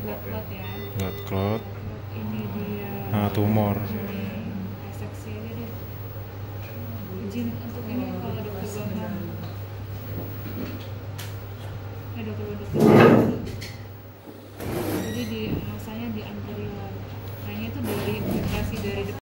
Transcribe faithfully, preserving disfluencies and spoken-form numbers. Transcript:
blood clot ya. Blood clot. Ini dia. Nah, tumor. Reseksi aja deh. Izin